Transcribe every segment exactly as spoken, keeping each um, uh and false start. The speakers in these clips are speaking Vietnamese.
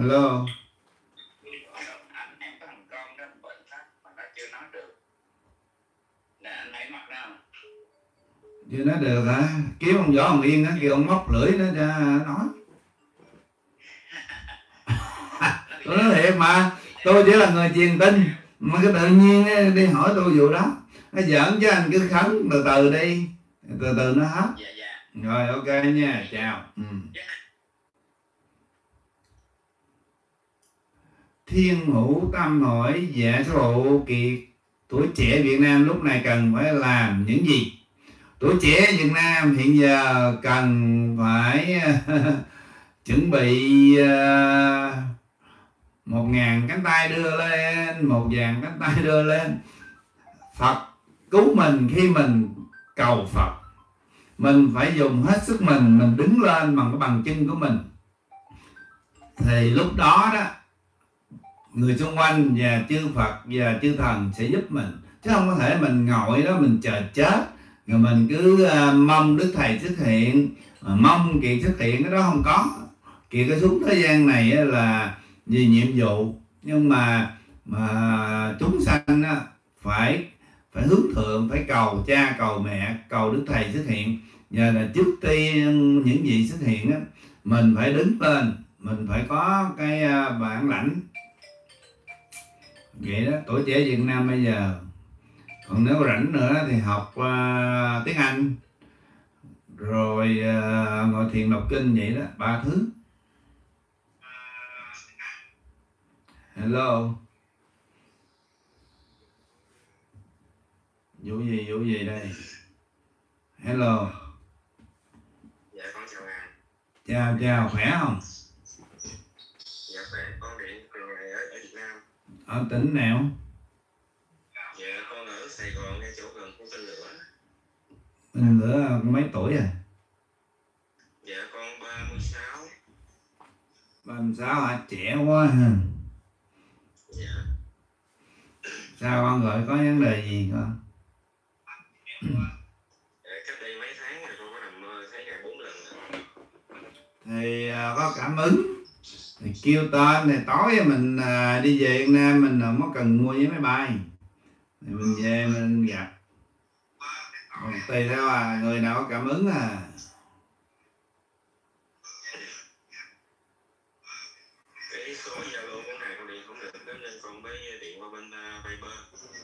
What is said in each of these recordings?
Hello. Chưa nói được hả? Kiếm ông Võ Hồng Yên á, kêu ông móc lưỡi nó ra nói. Tôi nói thiệt mà, tôi chỉ là người truyền tin mà cái tự nhiên đi hỏi tôi vụ đó, nó giỡn chứ anh cứ khấn từ từ đi, từ từ nó hết. Rồi ok nha, chào. Ừ. Thiên Hữu Tâm hỏi: dạ sư phụ, Kiệt tuổi trẻ Việt Nam lúc này cần phải làm những gì? Tuổi trẻ Việt Nam hiện giờ cần phải chuẩn bị uh, một ngàn cánh tay đưa lên, một ngàn cánh tay đưa lên. Phật cứu mình khi mình cầu Phật, mình phải dùng hết sức mình, mình đứng lên bằng cái bàn chân của mình, thì lúc đó đó người xung quanh và chư Phật và chư thần sẽ giúp mình, chứ không có thể mình ngồi đó mình chờ chết rồi mình cứ uh, mong Đức Thầy xuất hiện, mà mong Kiệt xuất hiện, cái đó không có. Kiệt cái xuống thế gian này là vì nhiệm vụ, nhưng mà mà chúng sanh á, phải phải hướng thượng, phải cầu cha cầu mẹ, cầu Đức Thầy xuất hiện. Giờ là trước tiên những gì xuất hiện á, mình phải đứng lên, mình phải có cái bản lãnh. Vậy đó, tuổi trẻ Việt Nam bây giờ. Còn nếu rảnh nữa thì học uh, tiếng Anh, rồi uh, ngồi thiền đọc kinh, vậy đó, ba thứ. Hello. Vụ gì, vụ gì đây? Hello. Dạ con chào anh. Chào, chào, khỏe không? Dạ khỏe, con điện từ ngày ở, ở Việt Nam. Ở tỉnh nào? Dạ con ở Sài Gòn, ngay chỗ gần khu Tân Lửa. Tân Lửa mấy tuổi à? Dạ con ba mươi sáu. ba mươi sáu hả? Trẻ quá ha. Dạ. Sao con gọi có vấn đề gì con? Dạ, cách đây mấy tháng rồi con có nằm mơ thấy ngày bốn lần rồi. Thì uh, có cảm ứng thì kêu tên, thì tối mình uh, đi về Việt Nam mình không có cần mua vé máy bay, thì mình về mình gặp. Còn tùy theo à, người nào có cảm ứng à. Cái số Zalo của ngày con điện không được nên con mới điện qua bên uh, Viber.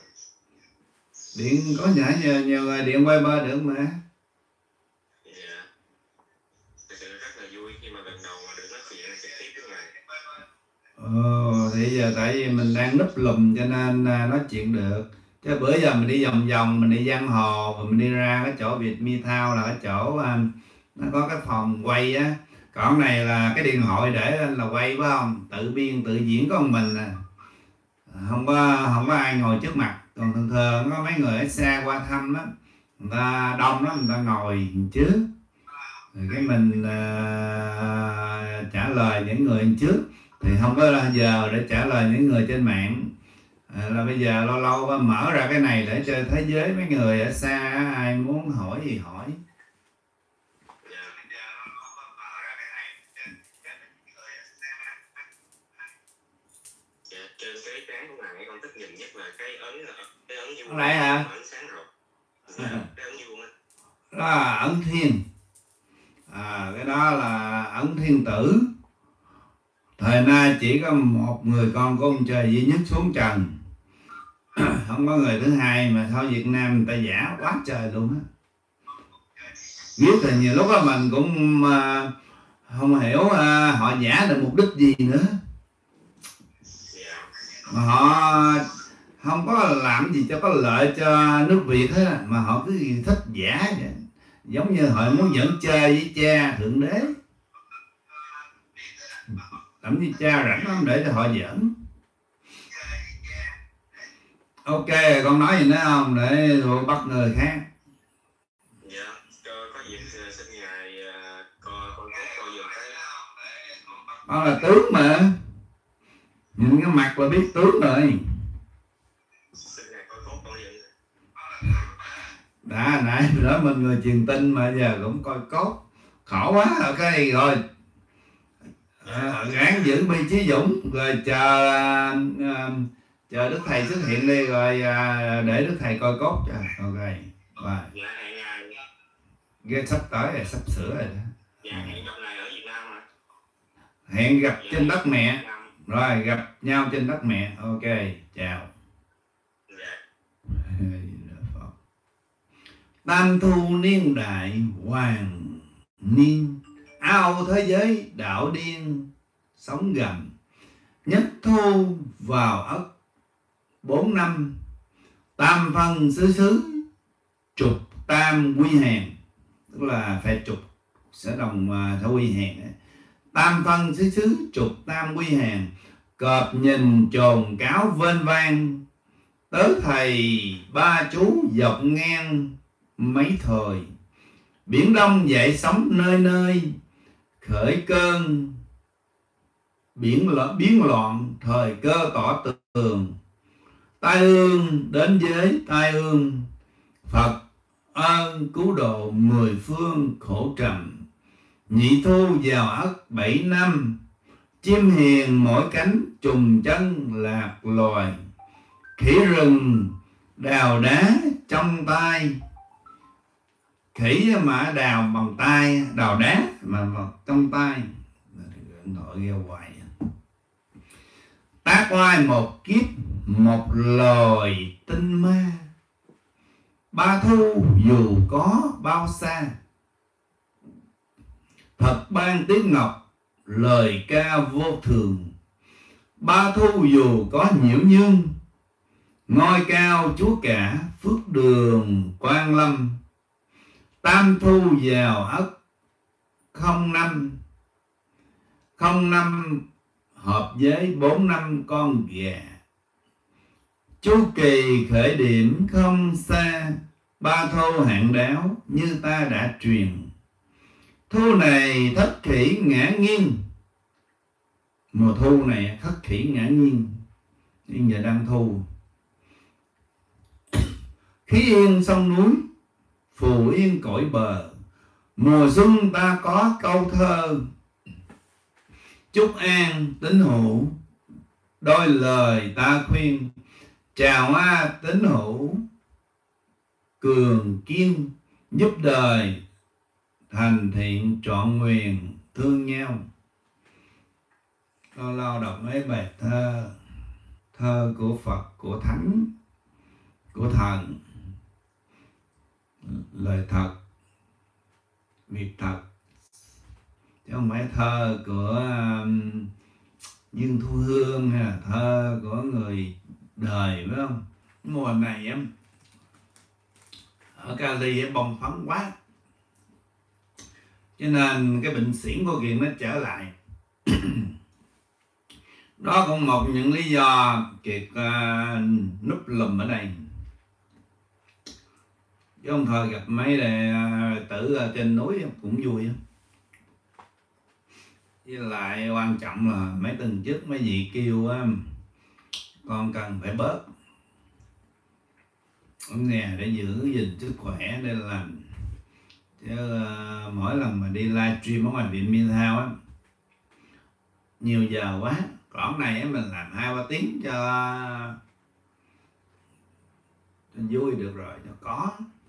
Điện có nhả nhiều, nhiều người điện Viber được mà. Dạ. Thật sự rất là vui khi mà lần đầu mà được nói chuyện trực tiếp với ngài. Ồ, thì giờ tại vì mình đang núp lùm cho nên nói chuyện được. Chứ bữa giờ mình đi vòng vòng, mình đi giang hồ, rồi mình đi ra cái chỗ Việt Mi Thao là cái chỗ nó có cái phòng quay á. Còn này là cái điện thoại để lên là quay, phải không? Tự biên tự diễn có một mình à. Không có không có ai ngồi trước mặt. Còn thường thường có mấy người ở xa qua thăm á, người ta đông lắm, người ta ngồi trước, rồi cái mình uh, trả lời những người trước. Thì không có giờ để trả lời những người trên mạng. À, là bây giờ lâu lâu mở ra cái này để cho thế giới mấy người ở xa ai muốn hỏi gì hỏi. Dạ, trên cái trán của ngài con thích nhìn nhất là cái ấn cái ấn vuông. Cái này hả? Ấn sáng rực. Dạ, cái ấn vuông á. Đó là ấn thiên. À, cái đó là ấn thiên tử. Thời nay chỉ có một người con của ông trời duy nhất xuống trần, không có người thứ hai, mà thôi Việt Nam người ta giả quá trời luôn á. Biết thì nhiều lúc đó mình cũng uh, không hiểu uh, họ giả được mục đích gì nữa, mà họ không có làm gì cho có lợi cho nước Việt hết, mà họ cứ thích giả vậy. Giống như họ muốn dẫn chơi với cha Thượng Đế, thậm chí cha rảnh lắm để cho họ giỡn. Ok, con nói gì nữa không để rồi bắt người khác. Dạ, có gì xin ngài coi con coi giùm cái. Đó là tướng mà, nhìn cái mặt là biết tướng rồi. Xin ngài coi cốt con gì. Đã nãy đó mình người truyền tin mà giờ cũng coi cốt, khổ quá. Ok rồi. À, ráng giữ bi chí dũng rồi chờ à, chờ Đức Thầy xuất hiện đi rồi à, để Đức Thầy coi cốt cho. Ok. Rồi. Dạ hẹn ngày. Ghê, sắp tới rồi, sắp sửa rồi đó. Dạ hẹn gặp ngày ở Việt Nam hả? Hẹn gặp Dạ, trên đất mẹ. Nam. Rồi gặp nhau trên đất mẹ. Ok, chào. Dạ. Tam thu niên đại hoàng niên, ao thế giới đạo điên sống gầm. Nhất thu vào ất bốn năm, tam phân xứ xứ trục tam quy hèn. Tức là phải trục sẽ đồng uh, theo quy hèn. Tam phân xứ xứ trục tam quy hèn, cọp nhìn trồn cáo vênh vang. Tớ thầy ba chú dọc ngang mấy thời, biển đông dậy sóng nơi nơi. Khởi cơn biển loạn, biến loạn thời cơ tỏ tường. Tai ương đến với tai ương, Phật ơn cứu độ mười phương khổ trầm. Nhị thu vào ất bảy năm, chim hiền mỗi cánh trùng chân lạc loài. Khỉ rừng đào đá trong tay, khỉ mà đào bằng tay, đào đá mà, mà trong tay. Nội ghê hoài. Tác oai một kiếp một loài tinh ma, ba thu dù có bao xa. Phật ban tiếng ngọc lời ca vô thường, ba thu dù có nhiễu nhương. Ngôi cao chúa cả phước đường Quan Lâm, tam thu vào ất không năm, không năm hợp với bốn năm con gà. Chu kỳ khởi điểm không xa, ba thu hạn đáo như ta đã truyền. Thu này thất khỉ ngã nghiêng, mùa thu này thất khỉ ngã nghiêng. Nhưng giờ đang thu. Khí yên sông núi, phù yên cõi bờ. Mùa xuân ta có câu thơ, chúc an tín hữu đôi lời ta khuyên. Chào a tín hữu cường kiên, giúp đời thành thiện trọn nguyện thương nhau. Lâu lâu đọc mấy bài thơ, thơ của Phật, của Thánh, của Thần, lời thật, việc thật, chứ không phải thơ của um, Dương Thu Hương hay là thơ của người đời, phải không? Mùa này em ở Cali em bông phấn quá, cho nên cái bệnh xỉn của Kiệt nó trở lại. Đó cũng một những lý do Kiệt uh, núp lùm ở đây. Chứ không thôi gặp mấy đệ uh, tử ở trên núi cũng vui. Với lại quan trọng là mấy tuần trước mấy vị kêu uh, con cần phải bớt ở nhà để giữ gìn sức khỏe, để làm. Chứ uh, mỗi lần mà đi livestream ở ngoài viện Minh Thao á, nhiều giờ quá. Còn này mình làm hai ba tiếng cho, cho vui được rồi, cho có.